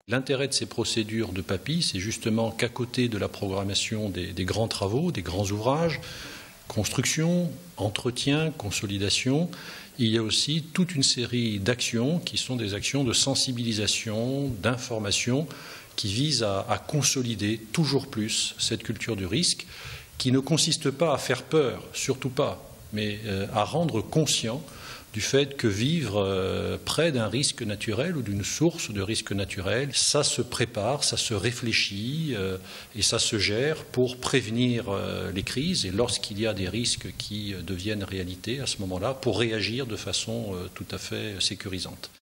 L'intérêt de ces procédures de PAPI, c'est justement qu'à côté de la programmation des grands travaux, des grands ouvrages, construction, entretien, consolidation, il y a aussi toute une série d'actions qui sont des actions de sensibilisation, d'information, qui visent à consolider toujours plus cette culture du risque, qui ne consiste pas à faire peur, surtout pas, mais à rendre conscient du fait que vivre près d'un risque naturel ou d'une source de risque naturel, ça se prépare, ça se réfléchit et ça se gère pour prévenir les crises et lorsqu'il y a des risques qui deviennent réalité à ce moment-là, pour réagir de façon tout à fait sécurisante.